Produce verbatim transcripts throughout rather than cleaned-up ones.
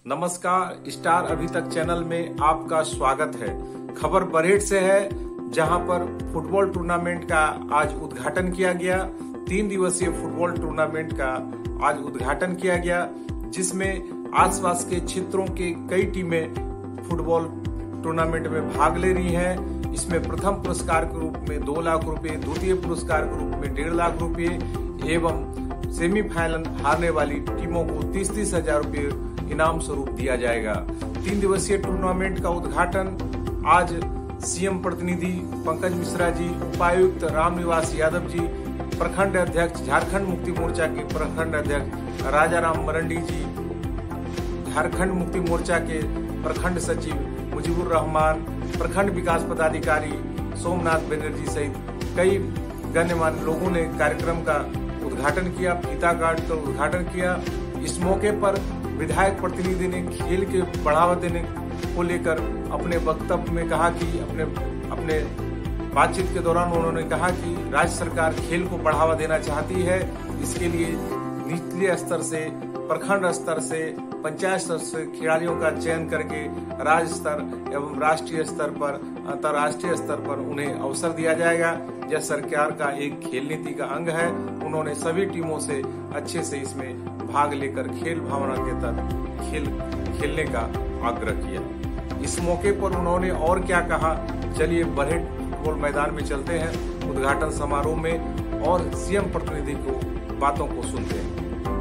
नमस्कार, स्टार अभी तक चैनल में आपका स्वागत है। खबर बरहेट से है, जहां पर फुटबॉल टूर्नामेंट का आज उद्घाटन किया गया। तीन दिवसीय फुटबॉल टूर्नामेंट का आज उद्घाटन किया गया, जिसमें आसपास के क्षेत्रों के कई टीमें फुटबॉल टूर्नामेंट में भाग ले रही हैं। इसमें प्रथम पुरस्कार के रूप में दो लाख रुपए, द्वितीय पुरस्कार के रूप में डेढ़ लाख रुपए एवं सेमीफाइनल हारने वाली टीमों को तीस तीस हजार रुपये इनाम स्वरूप दिया जाएगा। तीन दिवसीय टूर्नामेंट का उद्घाटन आज सीएम प्रतिनिधि पंकज मिश्रा जी, उपायुक्त रामनिवास यादव जी, प्रखंड अध्यक्ष झारखंड मुक्ति मोर्चा के प्रखंड अध्यक्ष राजाराम मरंडी जी, झारखंड मुक्ति मोर्चा के प्रखंड सचिव मुजीबुर रहमान, प्रखंड विकास पदाधिकारी सोमनाथ बनर्जी सहित कई गण्यमान्य लोगों ने कार्यक्रम का उद्घाटन किया, फीता काट कर उद्घाटन किया। इस मौके पर विधायक प्रतिनिधि ने खेल के बढ़ावा देने को लेकर अपने वक्तव्य में कहा कि अपने अपने बातचीत के दौरान उन्होंने कहा कि राज्य सरकार खेल को बढ़ावा देना चाहती है। इसके लिए निचले स्तर से, प्रखंड स्तर से, पंचायत स्तर से खिलाड़ियों का चयन करके राज्य स्तर एवं राष्ट्रीय स्तर पर, अंतर्राष्ट्रीय स्तर पर उन्हें अवसर दिया जाएगा। यह सरकार का एक खेल नीति का अंग है। उन्होंने सभी टीमों से अच्छे से इसमें भाग लेकर खेल भावना के तहत खेल खेलने का आग्रह किया। इस मौके पर उन्होंने और क्या कहा, चलिए बरहेट फुटबॉल मैदान में चलते हैं उद्घाटन समारोह में और सीएम प्रतिनिधि को बातों को सुनते हैं।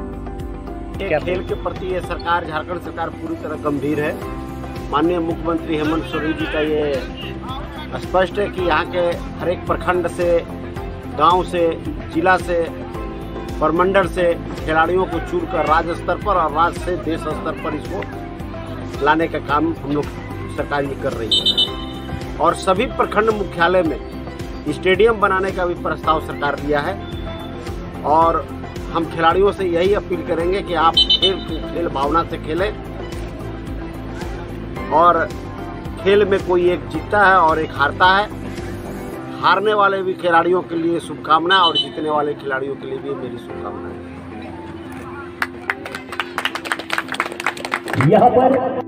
खेल के प्रति ये सरकार, झारखंड सरकार पूरी तरह गंभीर है। माननीय मुख्यमंत्री हेमंत सोरेन जी का ये स्पष्ट है कि यहाँ के हर एक प्रखंड से, गांव से, जिला से, प्रमंडल से खिलाड़ियों को चुनकर राज्य स्तर पर और राज्य से देश स्तर पर इसको लाने का काम हम लोग सरकार ये कर रही है। और सभी प्रखंड मुख्यालय में स्टेडियम बनाने का भी प्रस्ताव सरकार दिया है। और हम खिलाड़ियों से यही अपील करेंगे कि आप खेल को खेल भावना से खेलें और खेल में कोई एक जीतता है और एक हारता है। हारने वाले भी खिलाड़ियों के लिए शुभकामनाएं और जीतने वाले खिलाड़ियों के लिए भी मेरी शुभकामनाएं। यहाँ पर